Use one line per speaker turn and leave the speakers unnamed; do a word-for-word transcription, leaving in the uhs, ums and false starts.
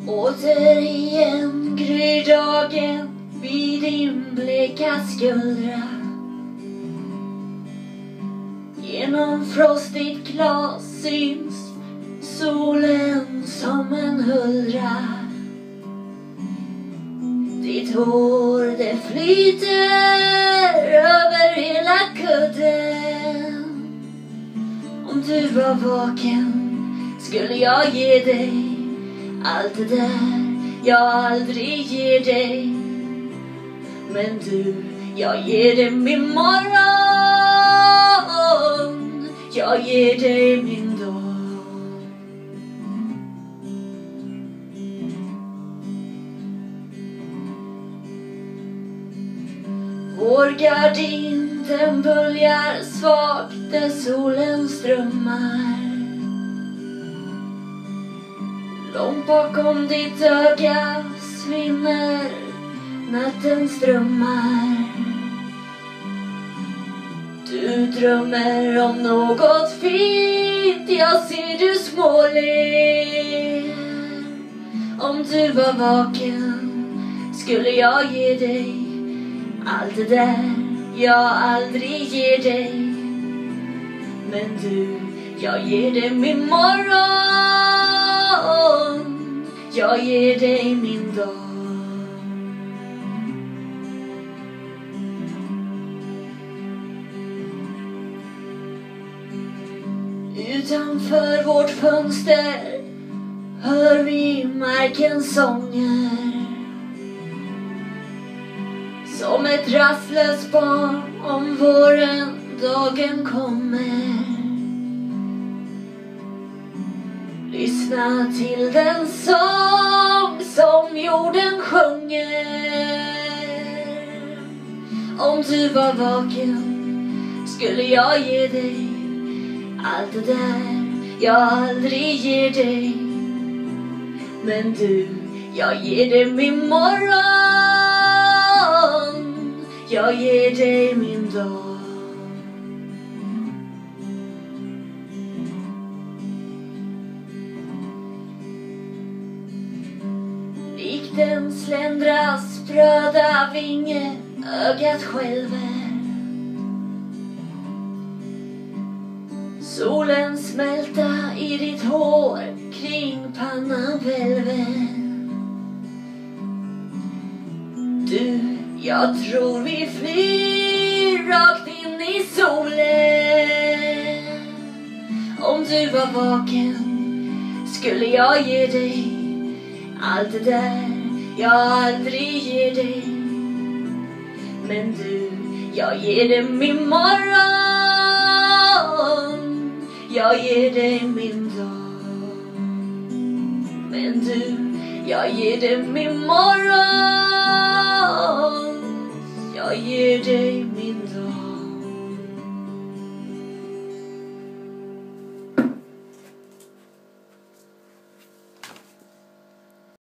Återigen gryr dagen vid din bleka skuldra. Genom frostigt glas syns solen som en hullra. Ditt hår det flyter över hela kudden. Om du var vaken skulle jag ge dig allt det där jag aldrig ger dig. Men du, jag ger dig min morgon, jag ger dig min dag. Vår gardin den böljar svagt där solen strömmar. Långt bakom ditt öga svinner nattens drömmar. Du drömmer om något fint, jag ser du småler. Om du var vaken skulle jag ge dig allt det där jag aldrig ger dig. Men du, jag ger dig min morgon, jag ger dig min dag. Utanför vårt fönster hör vi markens sånger. Som ett rastlöst barn om våren dagen kommer. Lyssna till den sång som jorden sjunger. Om du var vaken skulle jag ge dig allt det där jag aldrig ger dig. Men du, jag ger dig min morgon, jag ger dig min dag. Likt en sländras spröda vinge ögat skälver. Solen smälta i ditt hår kring pannan välver. Du, jag tror vi flyr rakt in i solen. Om du var vaken skulle jag ge dig allt det där jag aldrig ger dig. Men du, jag ger dig min morgon, jag ger dig min dag. Men du, jag ger dig min morgon,